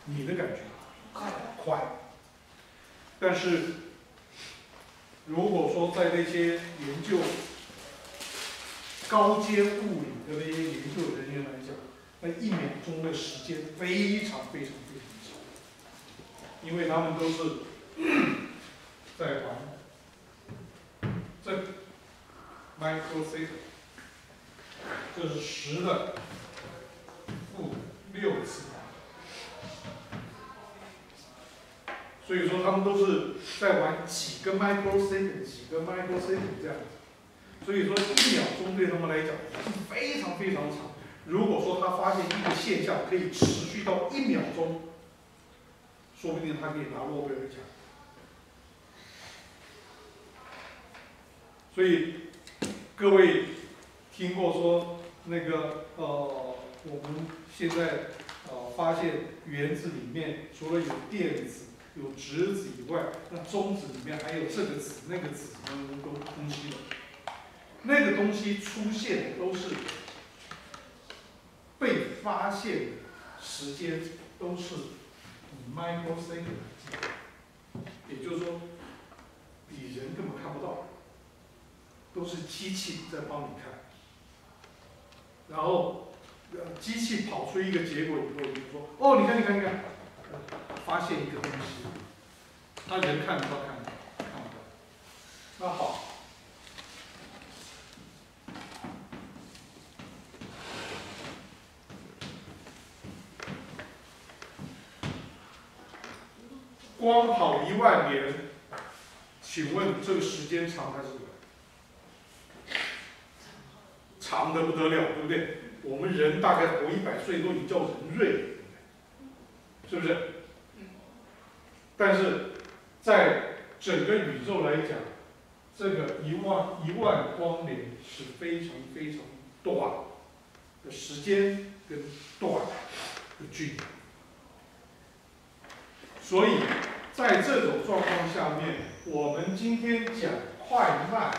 你的感觉？快。但是如果说在那些研究高阶物理的那些研究人员来讲，那1秒钟的时间非常非常非常长，因为他们都是在玩这 microsecond， 这是10的负6次方，所以说他们都是在玩几个 microsecond 这样子。所以说1秒钟对他们来讲是非常非常长。如果说他发现一个现象可以持续到1秒钟，说不定他可以拿诺贝尔奖。所以各位听过说那个我们现在发现原子里面除了有电子、有质子以外，那中子里面还有这个子、那个子什么东西的。那个东西出现的都是被发现的时间都是以 microsecond 来计，也就是说，你人根本看不到，都是机器在帮你看。然后机器跑出一个结果以后，你就说哦，你看，发现一个东西，他人看不到，看不到。那好。光跑1万年，请问这个时间长还是短？长得不得了，对不对？我们人大概活100岁都已经叫人瑞了，是不是？但是在整个宇宙来讲，这个1万光年是非常非常短的时间跟短的距离。所以在这种状况下面，我们今天讲快慢，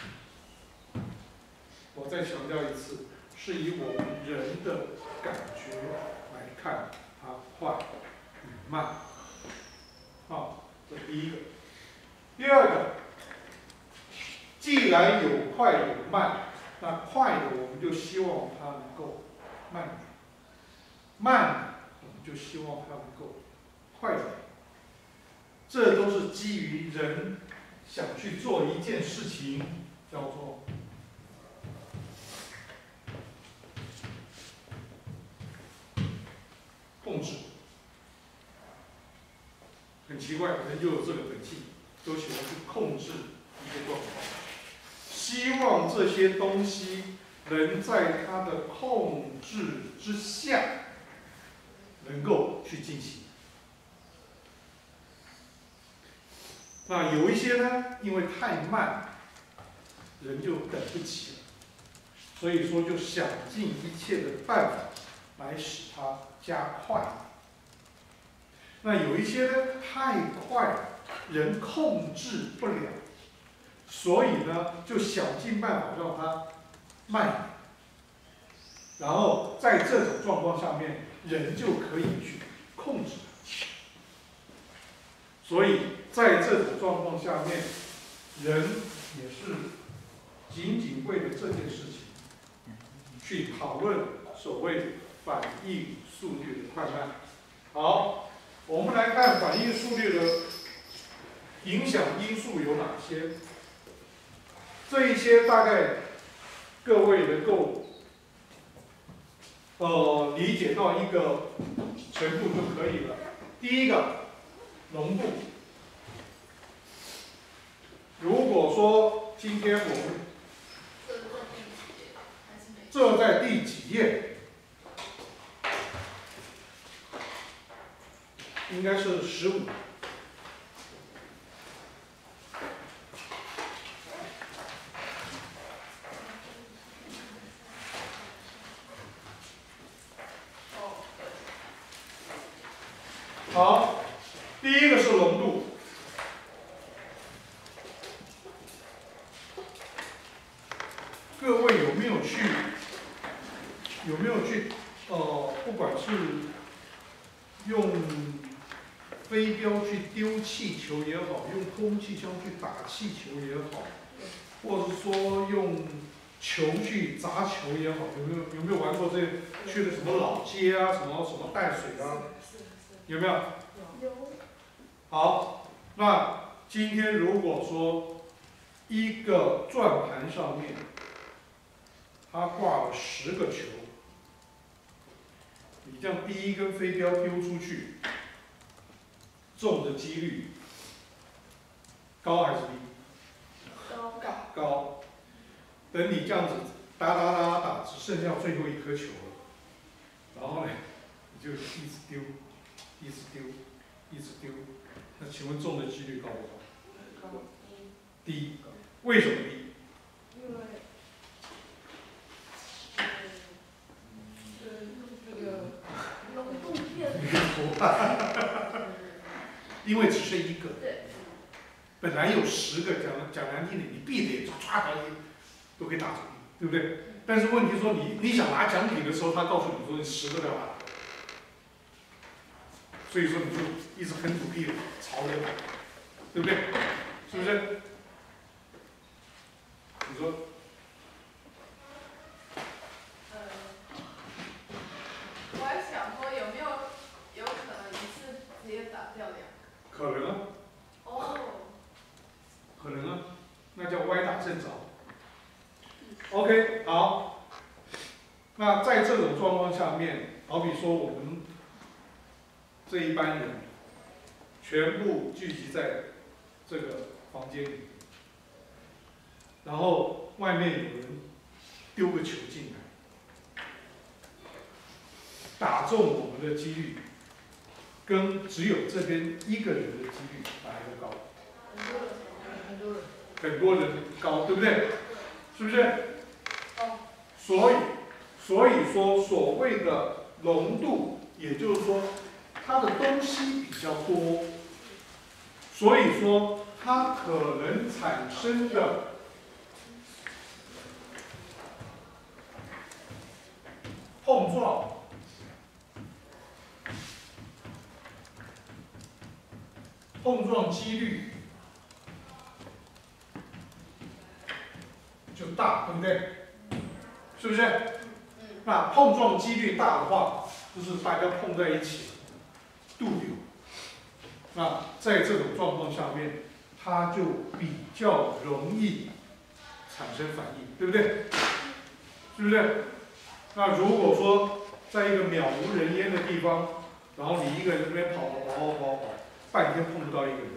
我再强调一次，是以我们人的感觉来看它快与慢。好，这第一个。第二个，既然有快有慢，那快的我们就希望它能够慢一点，慢的我们就希望它能够快一点。这都是基于人想去做一件事情，叫做控制。很奇怪，人就有这个本性，都喜欢去控制一个状况，希望这些东西能在它的控制之下，能够去进行。那有一些呢，因为太慢，人就等不及了，所以说就想尽一切的办法来使它加快。那有一些呢太快了，人控制不了，所以呢就想尽办法让它慢一点。然后在这种状况下面，人就可以去控制它。所以在这种状况下面，人也是仅仅为了这件事情去讨论所谓反应速率的快慢。好，我们来看反应速率的影响因素有哪些。这一些大概各位能够理解到一个程度就可以了。第一个，浓度。如果说今天我们这在第几页？应该是15。好，第一个是浓度。各位有没有去不管是用飞镖去丢气球也好，用空气枪去打气球也好，或者说用球去砸球也好，有没有玩过这去的什么老街啊，什么淡水啊？有没有？ 有。 好，那今天如果说一个转盘上面它挂了10个球，你这样第一根飞镖丢出去，中的几率高还是低？高。等你这样子打，只剩下最后一颗球了，然后呢，你就一直丢，一直丢，一直丢。那请问中的几率高不高？ 高。 低。为什么低？ 因为那个浓度变了。 因为只剩一个。 对。 本来有10个，讲难听点，你闭着眼睛唰都可以打中，对不对？但是问题说你想拿奖品的时候，他告诉你说你10个都要打，所以说你就一直很努力的朝着打，对不对？是不是？你说？ 我还想说有可能一次直接打掉2个。 可能啊。 哦。 可能啊，那叫歪打正着。OK， 好。那在这种状况下面，好比说我们这一班人全部聚集在这个房间里，然后外面有人丢个球进来，打中我们的几率跟只有这边一个人的几率哪一个高？很多人高，对不对？是不是？所以说，所谓的浓度，也就是说，它的东西比较多，所以说它可能产生的碰撞几率就大，对不对？是不是？那碰撞几率大的话，就是大家碰在一起，度丢。那在这种状况下面，它就比较容易产生反应，对不对？是不是？那如果说在一个渺无人烟的地方，然后你一个人在那边跑，半天碰不到一个人。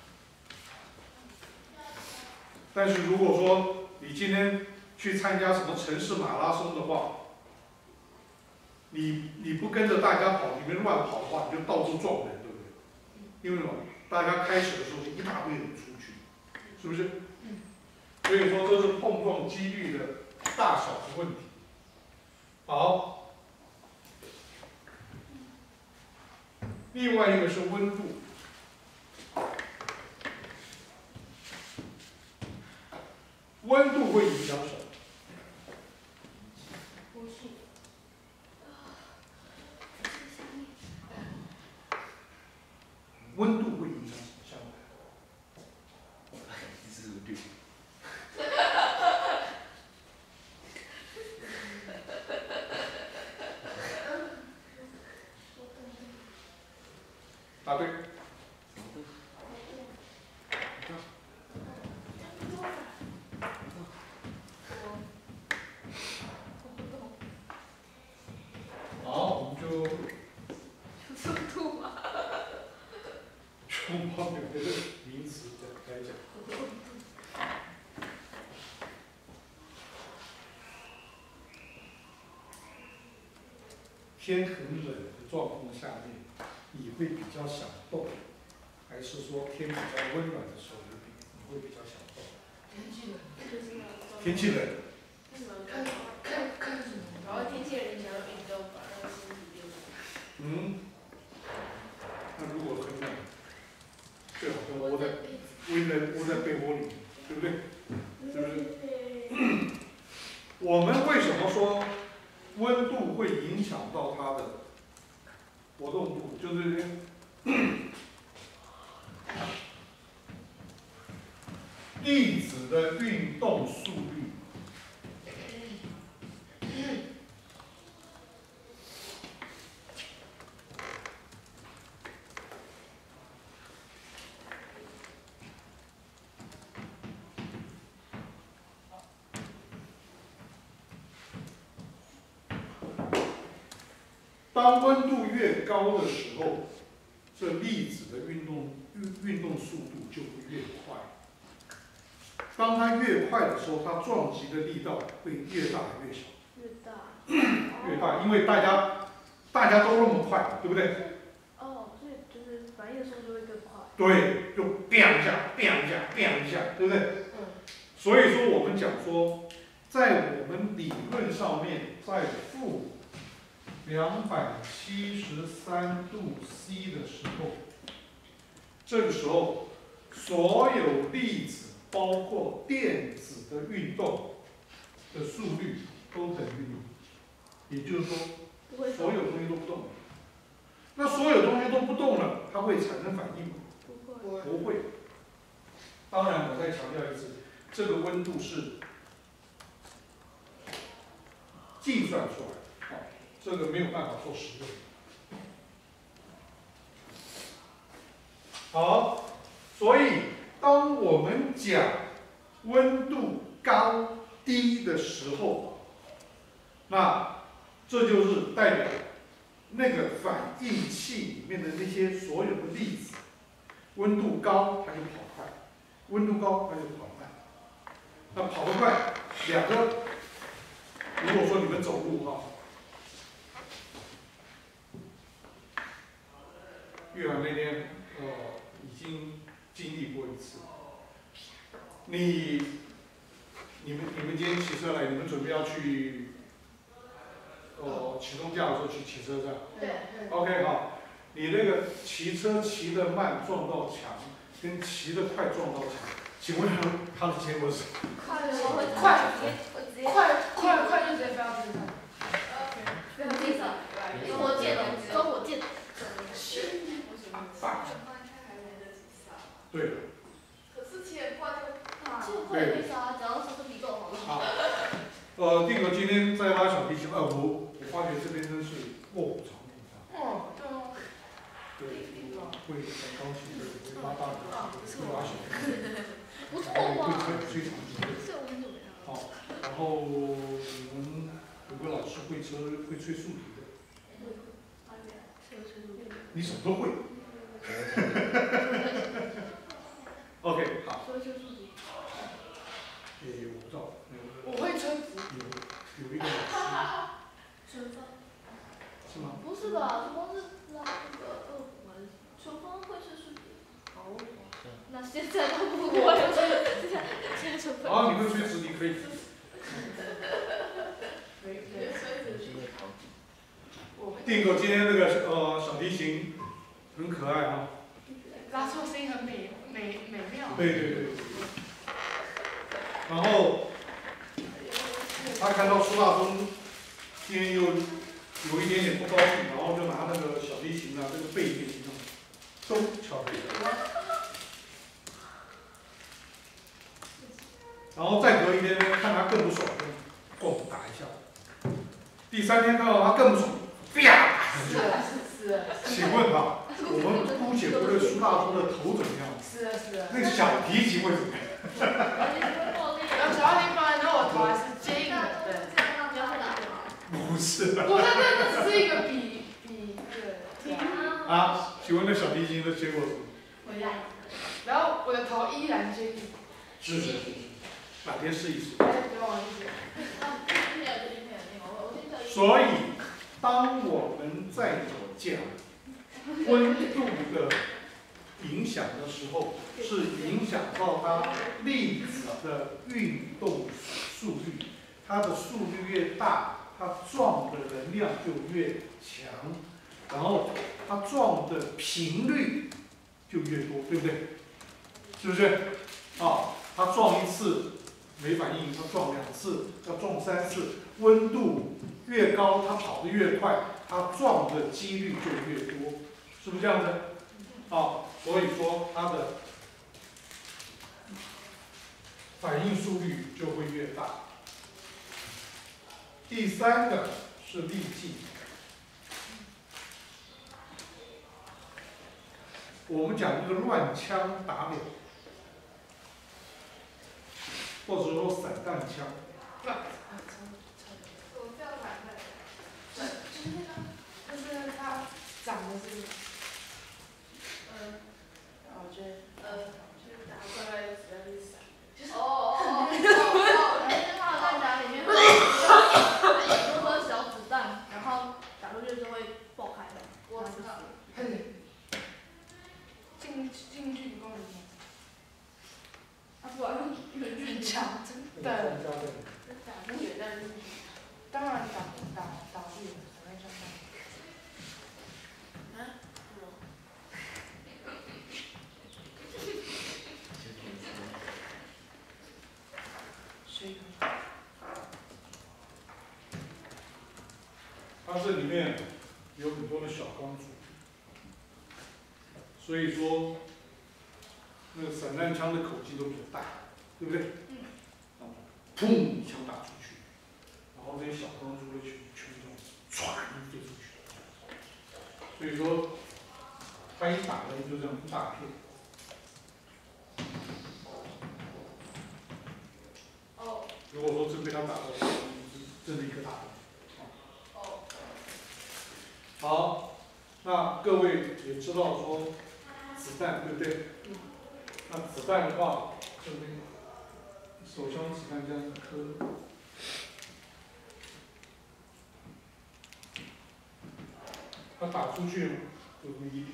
但是如果说你今天去参加什么城市马拉松的话，你不跟着大家跑，你们乱跑的话，你就到处撞人，对不对？因为什么？大家开始的时候一大堆人出去，是不是？所以说这是碰撞几率的大小的问题。好，另外一个是温度。温度会影响什么？ 呼吸。 温度会影响什么？答对。好，我们就速度吗？ 用旁边的名词来讲。天很冷的状况下面，你会比较想动，还是说天比较温暖的时候你会比较想动？ 天气冷。 天气冷。 然后天气冷，你想要运动，把那个身体变暖。 那如果很冷，最好就窝在被窝里，对不对？是不是？我们为什么说温度会影响到它的活动度就是粒子的运动速率。当温度越高的时候，这粒子的运动速度就会越快。当它越快的时候，它撞击的力道会越大越小。越大，因为大家都那么快，对不对？ 哦，所以就是反应的速度会更快。 对，就 biang 一下 biang 一下 biang 一下，对不对？所以说我们讲说，在我们理论上面，在负273度 C 的时候，这个时候所有粒子，包括电子的运动的速率都等于0，也就是说，所有东西都不动了。那所有东西都不动了，它会产生反应吗？不会。当然，我再强调一次，这个温度是计算出来的，啊，这个没有办法做实验。好，所以当我们讲温度高低的时候，那这就是代表那个反应器里面的那些所有的粒子，温度高它就跑快，温度高它就跑慢。那跑得快，两个，如果说你们走路哈，岳阳那天已经经历过一次。你们今天骑车来，你们准备要去启动假的时候去骑车是吧？ 对。 OK 好，你那个骑车骑得慢撞到墙，跟骑得快撞到墙，请问它的结果是？ 快就直接飞到地上。 飞到地上，跟火箭，跟火箭。 对。 可是骑得快就怕。 就会被杀，只要速度比够好。 好。定格今天在拉小提琴我发觉这边真是卧虎藏龙啊。对，会很高兴的，会拉大提琴，会拉小提琴， 不错会嘛。 吹长笛。好，然后你们有个老师会吹竖笛的。你什么都会。OK 好。我不知道。 我会吹直。 有一个老师。是吗？ 不是吧？春风是拉那个二胡还是？春风会吹竖笛。哦。那现在都不会。现在春风。 好，你会吹直笛可以。定哥今天那个小提琴很可爱啊。 拉出声音很美妙。 对。然后他看到苏大东今天又有一点点不高兴，然后就拿那个小提琴啊，这个背面都敲这个。然后再隔一天看他更不爽，就咣打一下。第3天看到他更不爽，啪！请问哈，我们姑且不论苏大东的头怎么样，那个小提琴会怎么样？ 小提琴放在那，我头还是接应的，对。 不是。 那只是一个比对。 啊，请问那小提琴的结果是什么？ 回来。然后我的头依然接应。 是。哪天试一试？所以，当我们在讲温度的影响的时候，是影响到它粒子的运动速率，它的速率越大，它撞的能量就越强，然后它撞的频率就越多，对不对？是不是？啊，它撞一次没反应，它撞2次，要撞3次，温度越高，它跑得越快， 它撞的几率就越多，是不是这样子？好，所以说它的反应速率就会越大。第三个是力径。我们讲这个乱枪打鸟，或者说散弹枪。 我这样反的，就是那个，就是它长得是，我觉得，就是打出来的子弹是闪的。 就是它的弹夹里面会有很多颗小子弹，然后打出去就会爆开的。 我知道。近距离攻击。啊，不然远距离枪，真的。打远但是，当然打不远，反正相当。 它这里面有很多的小钢珠，所以说那个散弹枪的口径都比较大，对不对？砰一枪打出去，然后这些小钢珠的全都唰飞出去，所以说它一打呢就这样一大片。如果说真被他打到，真的一个大洞。好，那各位也知道说子弹对不对？那子弹的话，就那个手枪子弹这样一颗，它打出去就这么一粒。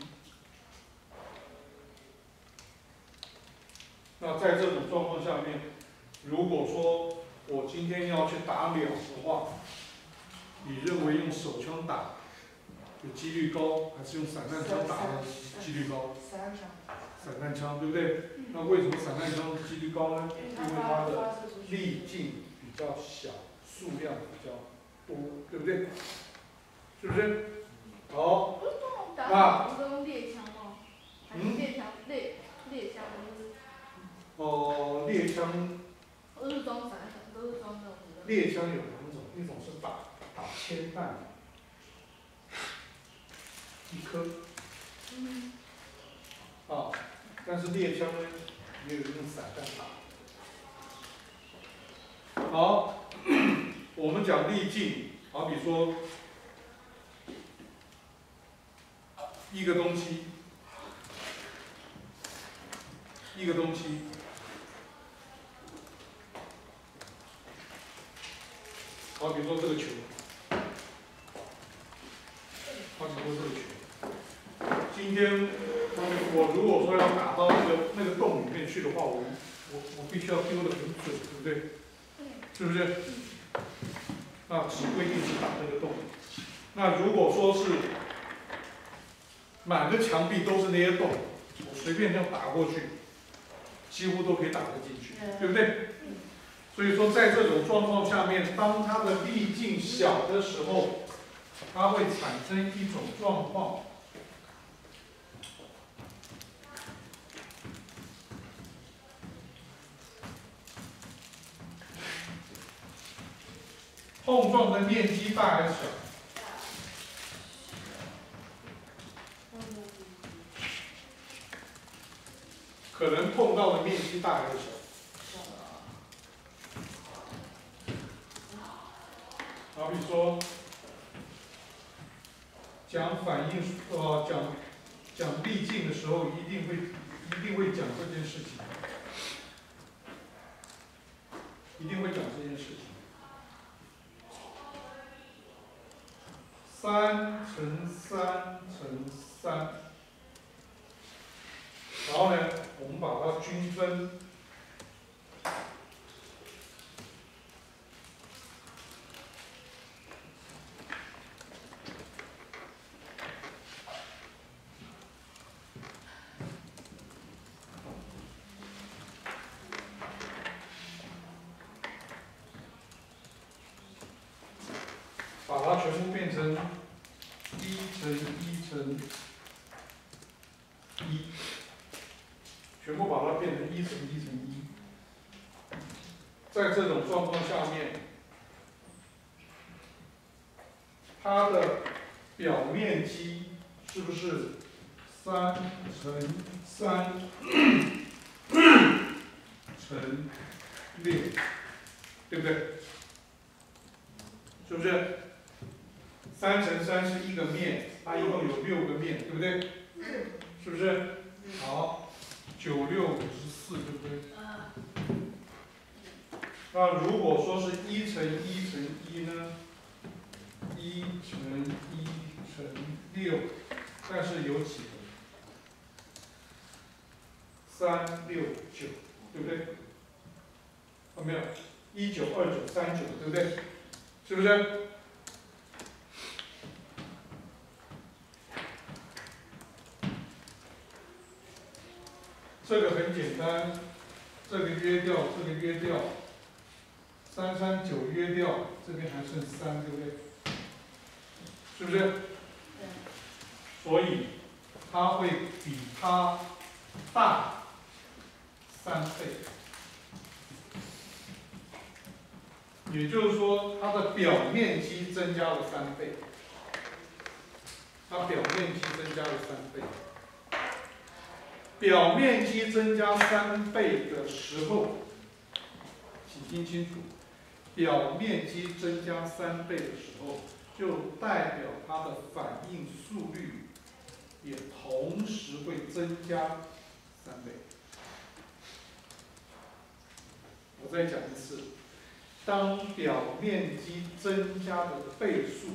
那在这种状况下面，如果说我今天要去打鸟的话，你认为用手枪打有几率高，还是用散弹枪打的几率高？散弹枪，对不对？那为什么散弹枪几率高呢？因为它的力径比较小，数量比较多，对不对？是不是？好， 打鸟不是用猎枪吗？还是猎枪不是？ 猎枪。 都是装散弹，都是装那种。 猎枪有两种，一种是打铅弹，一颗。但是猎枪呢，也有用散弹打。好，我们讲力径，好比说一个东西，好比说这个球，今天我如果说要打到那个洞里面去的话，我必须要丢得很准，对不对？是不是？只规定是打那个洞。那如果说是满个墙壁都是那些洞，我随便这样打过去，几乎都可以打得进去，对不对？所以说，在这种状况下面，当它的力径小的时候，它会产生一种状况。碰撞的面积大还是小？可能碰到的面积大还是小？好比说，讲反应讲力径的时候，一定会讲这件事情，一定会讲这件事情。3×3×3，然后呢，我们把它均分。把它全部变成乘1乘1，全部把它变成1乘1乘1。在这种状况下面，它的表面积是不是3乘3乘6，对不对？是不是？3乘3是一个面，它一共有6个面，对不对？是不是？好，9、6、54，对不对？那如果说是1乘1乘1呢？1乘1乘6，但是有几个？3、6、9，对不对？有没有？19、29、39，对不对？是不是？这个很简单，这个约掉，这个约掉，3、3、9约掉，这边还剩3，对不对？是不是？所以它会比它大3倍，也就是说它的表面积增加了3倍，它表面积增加了3倍。表面积增加3倍的时候，请听清楚，表面积增加3倍的时候，就代表它的反应速率也同时会增加3倍。我再讲一次，当表面积增加的倍数，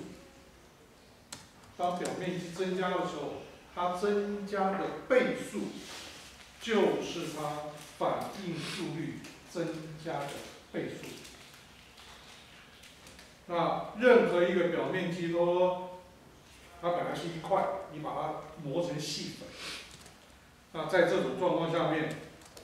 当表面积增加的时候，它增加的倍数就是它反应速率增加的倍数。那任何一个表面积都，它本来是一块，你把它磨成细粉。那在这种状况下面，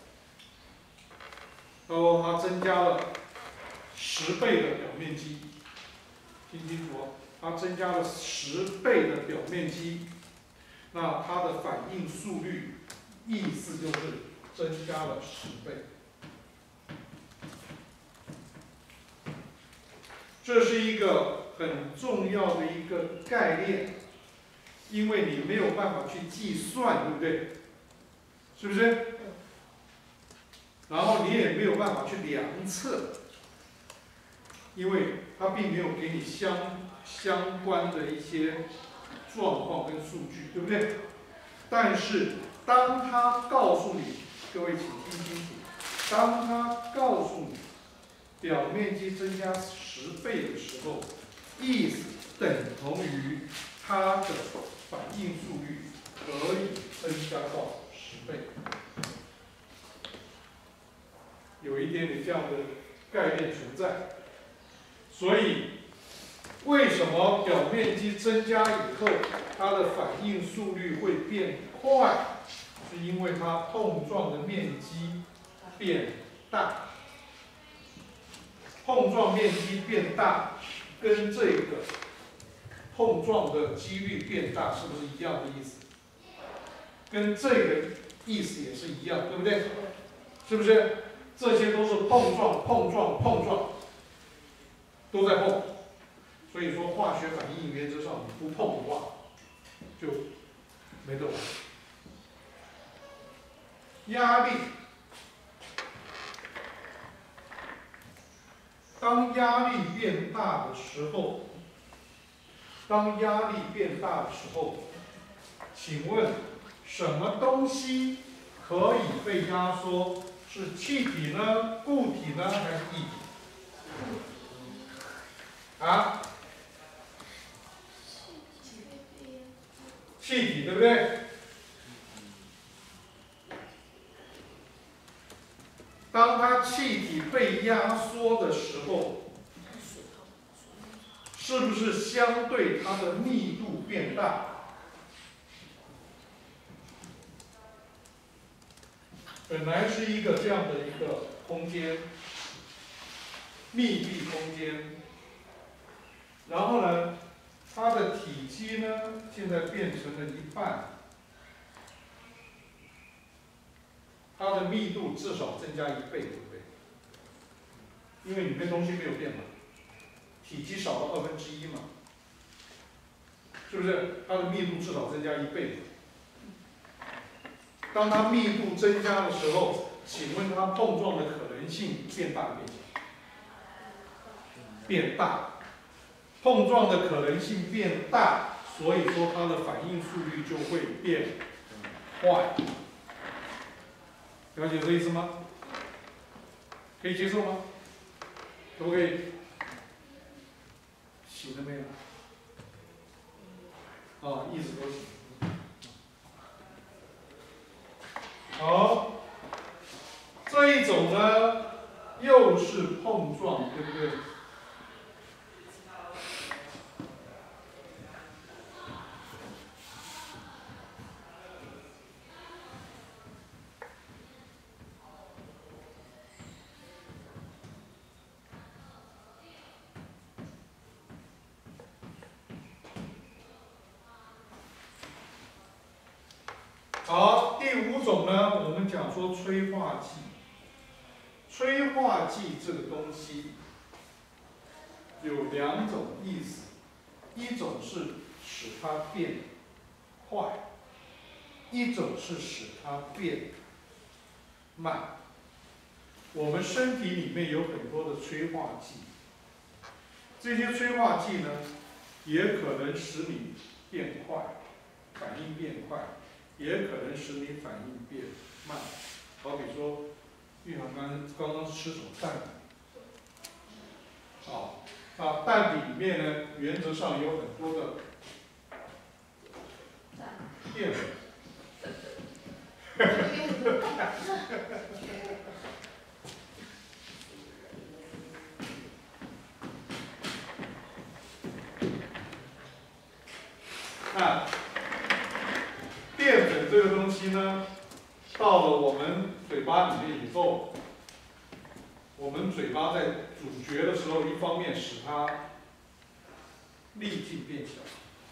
它增加了10倍的表面积，听清楚哦，它增加了10倍的表面积，那它的反应速率，意思就是增加了10倍。这是一个很重要的一个概念，因为你没有办法去计算，对不对？是不是？然后你也没有办法去量测，因为它并没有给你相关的一些状况跟数据，对不对？但是当他告诉你，各位请听清楚，当他告诉你表面积增加10倍的时候，意思等同于它的反应速率可以增加到10倍。有一点点这样的概念存在，所以为什么表面积增加以后，它的反应速率会变快？是因为它碰撞的面积变大。碰撞面积变大，跟这个碰撞的几率变大，是不是一样的意思？跟这个意思也是一样，对不对？是不是？这些都是碰撞，都在碰。所以说，化学反应原则上你不碰的话，就没得玩。压力，当压力变大的时候，请问什么东西可以被压缩？是气体呢、固体呢，还是液体？啊？气体，对不对？当它气体被压缩的时候，是不是相对它的密度变大？本来是一个这样的一个空间，密闭空间，然后呢， 它的体积呢，现在变成了一半，它的密度至少增加1倍，对不对？因为里面东西没有变嘛，体积少了1/2嘛，是不是？它的密度至少增加1倍。当它密度增加的时候，请问它碰撞的可能性变大变小？变大。碰撞的可能性变大，所以说它的反应速率就会变快。了解这意思吗？可以接受吗？可不可以？行了没有？啊，一直都行。好，这一种呢，又是碰撞，对不对？好，第5种呢，我们讲说催化剂。催化剂这个东西有2种意思，一种是使它变快，一种是使它变慢。我们身体里面有很多的催化剂，这些催化剂呢，也可能使你变快，反应变快。也可能使你反应变慢，好比说，玉涵刚刚吃什么蛋饼？蛋饼里面呢，原则上有很多的淀粉。淀粉这个东西呢，到了我们嘴巴里面以后，我们嘴巴在咀嚼的时候，一方面使它粒径变小，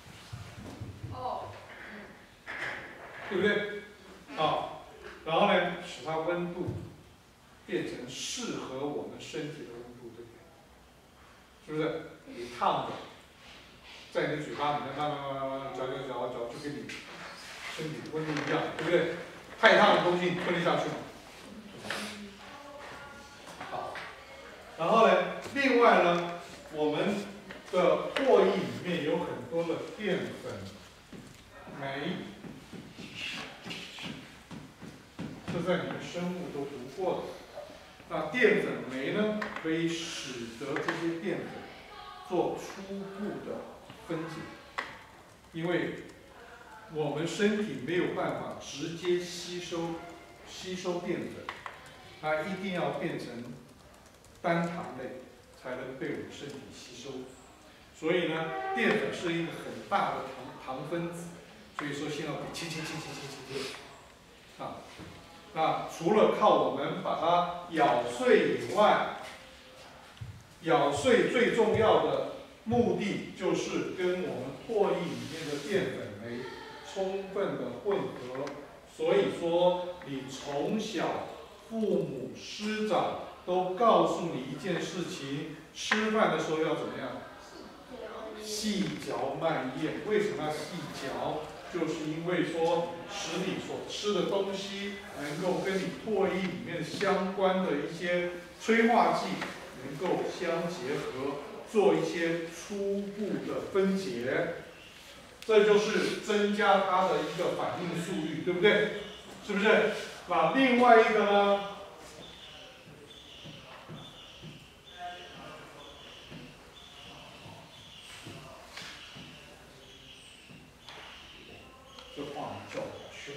对不对？然后呢，使它温度变成适合我们身体的温度，对不对？是不是？你烫的，在你嘴巴里面慢慢嚼，就跟你身体温度一样，对不对？太烫的东西吞得下去吗？好，然后呢，另外呢，我们的唾液里面有很多的淀粉酶，这在你们生物都读过的。那淀粉酶呢，可以使得这些淀粉做初步的分解，因为我们身体没有办法直接吸收淀粉，它一定要变成单糖类才能被我们身体吸收。所以呢，淀粉是一个很大的糖分子，所以说先要切。那除了靠我们把它咬碎以外，咬碎最重要的目的就是跟我们唾液里面的淀粉酶充分的混合。所以说，你从小父母师长都告诉你一件事情：吃饭的时候要怎么样？细嚼慢咽。为什么要细嚼？就是因为说，使你所吃的东西能够跟你唾液里面相关的一些催化剂能够相结合，做一些初步的分解，这就是增加它的一个反应速率，对不对？是不是？那另外一个呢？这话叫我凶。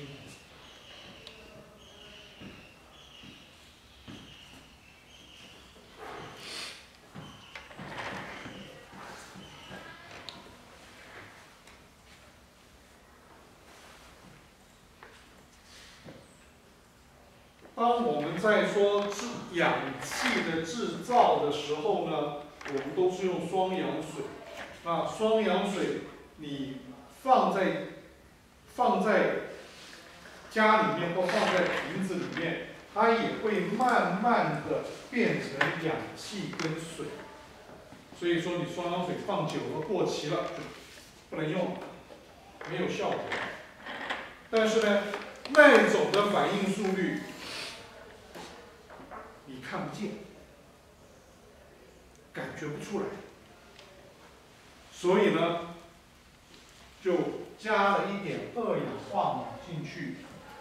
当我们在说氧气的制造的时候呢，我们都是用双氧水。 那双氧水你放在家里面或放在瓶子里面，它也会慢慢的变成氧气跟水。所以说你双氧水放久了过期了就不能用了，没有效果。但是呢，那种的反应速率你看不见，感觉不出来，所以呢，就加了一点二氧化锰进去。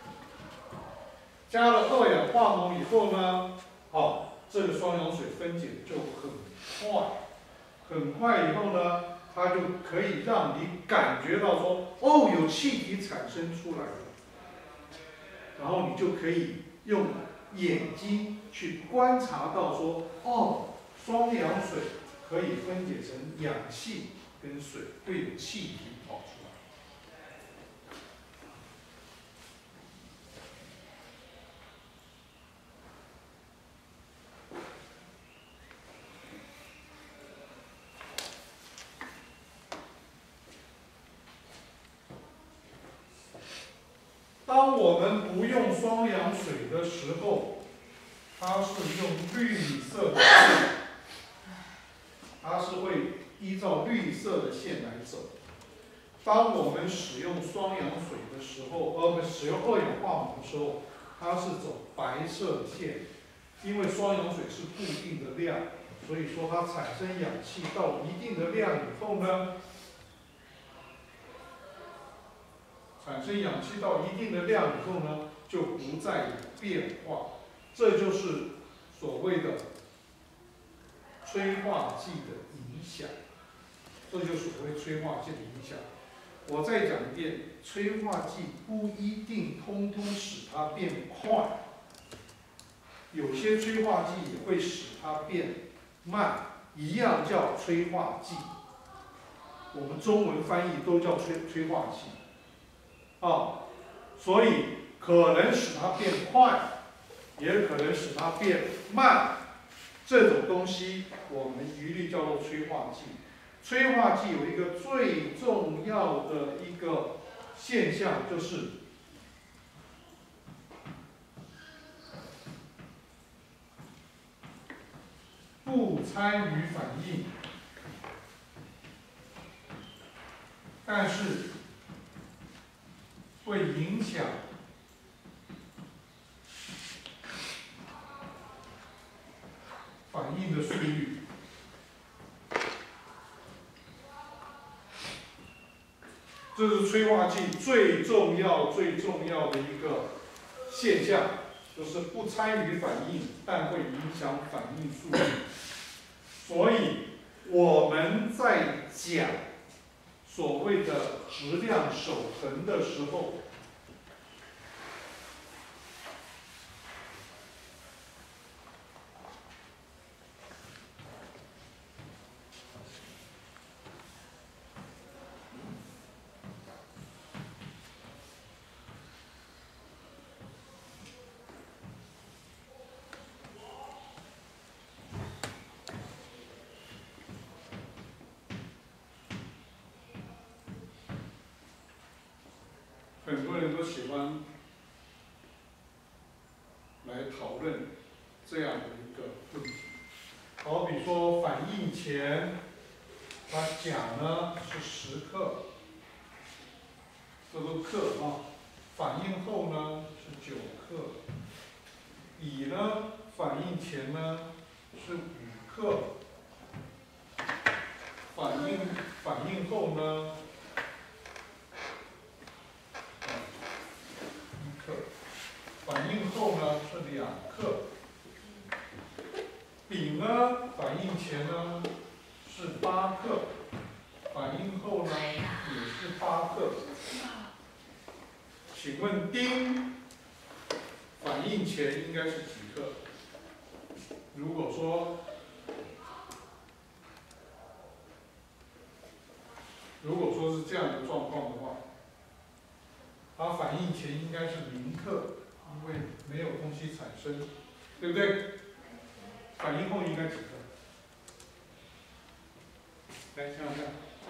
加了二氧化锰以后呢，这个双氧水分解就很快，很快以后呢，它就可以让你感觉到说，有气体产生出来了，然后你就可以用眼睛去观察到说，双氧水可以分解成氧气跟水，会有气体跑出来。当我们不用双氧水的时候，它是用绿色的线，它是会依照绿色的线来走。当我们使用双氧水的时候，使用二氧化锰的时候，它是走白色的线，因为双氧水是固定的量，所以说它产生氧气到一定的量以后呢，就不再有变化，这就是所谓的催化剂的影响。这就是所谓催化剂的影响。我再讲一遍，催化剂不一定通通使它变快，有些催化剂也会使它变慢，一样叫催化剂。我们中文翻译都叫催化剂。所以可能使它变快，也可能使它变慢，这种东西我们一律叫做催化剂。催化剂有一个最重要的一个现象，就是不参与反应，但是会影响反应的速率。这是催化剂最重要的一个现象，就是不参与反应，但会影响反应速率。所以我们在讲所谓的质量守恒的时候，很多人都喜欢来讨论这样的一个问题。好比说反应前，它钾呢是10克，这都克啊。反应后呢是9克，乙呢反应前呢是5克，反应后呢1克，反应后呢是2克。丙呢反应前呢是8克，反应后呢也是8克。请问丁反应前应该是几克？如果说是这样的状况的话，它反应前应该是0克，因为没有东西产生，对不对？反应后应该几克？来想想看。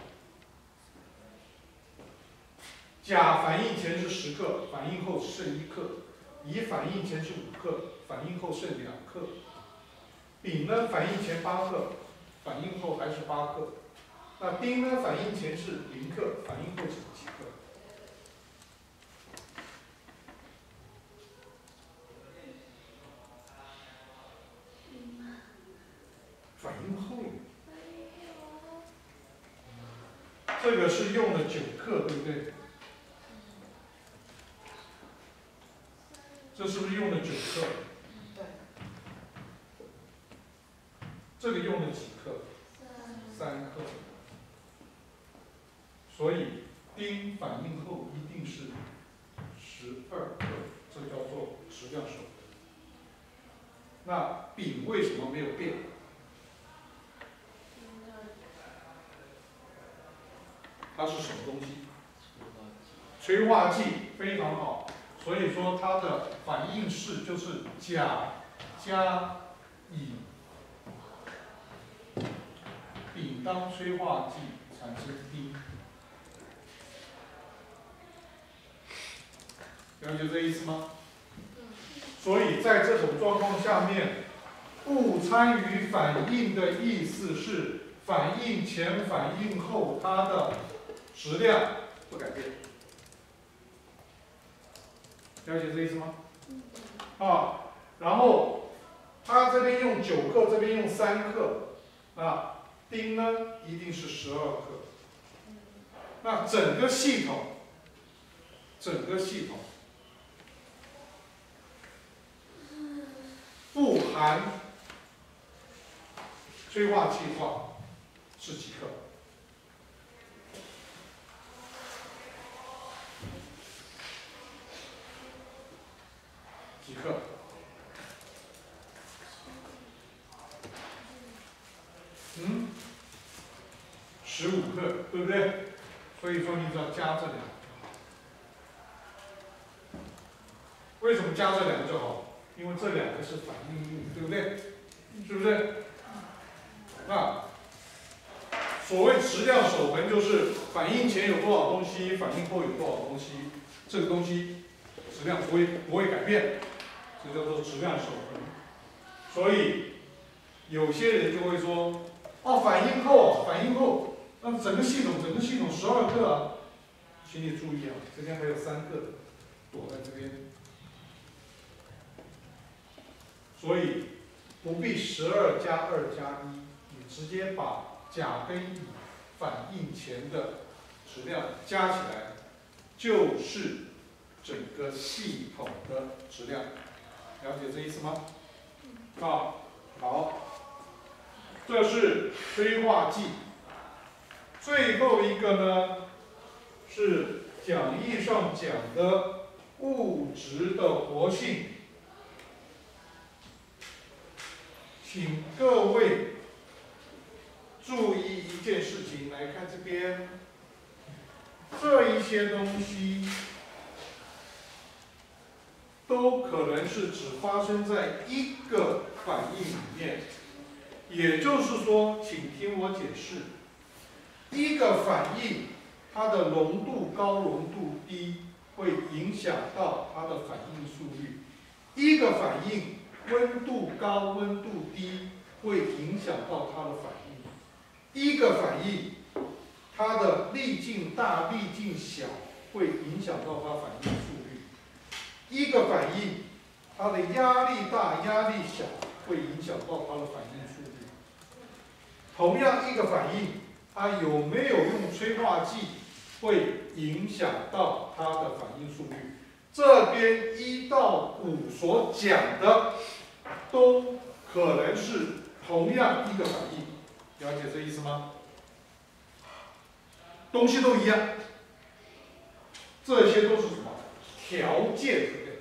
甲反应前是10克，反应后剩1克；乙反应前是5克，反应后剩2克；丙呢反应前8克，反应后还是8克。那丁呢反应前是0克，反应后是几克？反应后。这个是用了9克，对不对？这是不是用了9克？ 对。 这个用了几克？3克。所以丁反应后一定是12克，这叫做质量守恒。那丙为什么没有变？它是什么东西？催化剂，非常好。所以说它的反应式就是甲加乙，丙当催化剂产生丁。了解这意思吗？所以在这种状况下面，不参与反应的意思是反应前、反应后它的质量不改变。了解这意思吗？啊，然后它这边用9克，这边用3克，啊，丁呢一定是12克。那整个系统不含催化气化是几克？几克？15克，对不对？所以说你只要加这2个。为什么加这2个就好？因为这2个是反应物，对不对？是不是？那所谓质量守恒，就是反应前有多少东西，反应后有多少东西，这个东西质量不会改变，这叫做质量守恒。所以有些人就会说，哦，反应后，那整个系统12克啊，请你注意啊，这边还有3个躲在这边。所以不必12加2加1，你直接把甲跟乙反应前的质量加起来，就是整个系统的质量。了解这意思吗？啊，好，这是催化剂。最后一个呢，是讲义上讲的物质的活性。请各位注意一件事情，来看这边，这一些东西都可能是只发生在一个反应里面，也就是说，请听我解释，一个反应它的浓度高、浓度低会影响到它的反应速率，一个反应温度高、温度低会影响到它的反应。一个反应，它的粒径大、粒径小会影响到它反应速率。一个反应，它的压力大、压力小会影响到它的反应速率。同样一个反应，它有没有用催化剂会影响到它的反应速率。这边1到5所讲的都可能是同样一个反应，了解这意思吗？东西都一样，这些都是什么？条件，对不对？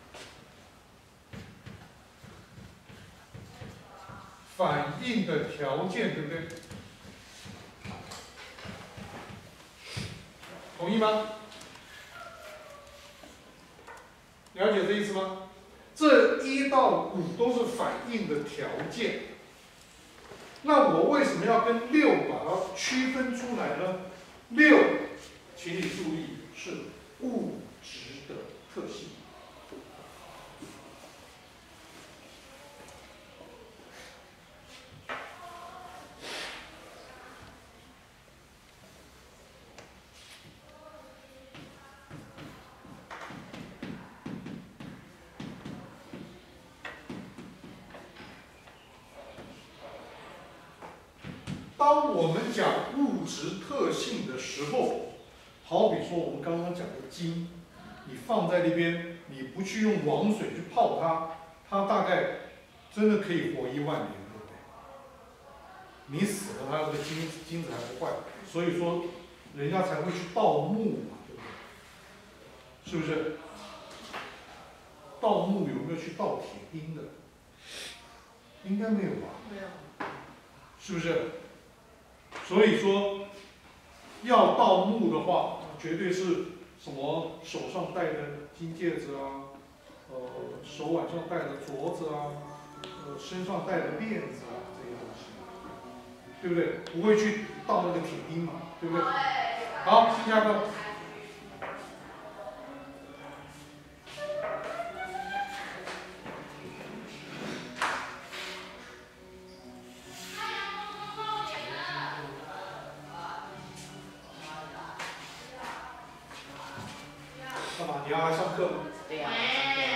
反应的条件，对不对？同意吗？了解这意思吗？这1到5都是反应的条件。那我为什么要跟6把它区分出来呢？6，请你注意， 是物质的特性。当我们讲物质特性的时候，好比说我们刚刚讲的金，你放在那边，你不去用王水去泡它，它大概真的可以活1万年，对不对？你死了，它这个金子还不坏，所以说人家才会去盗墓嘛，对不对？是不是？盗墓有没有去盗铁钉的？应该没有吧？ 没有。 是不是？所以说，要盗墓的话，绝对是什么手上戴的金戒指啊，手腕上戴的镯子啊，身上戴的链子啊，这些东西，对不对？不会去盗那个铁钉嘛，对不对？好，第二个。干嘛？你要来上课吗？ 对呀。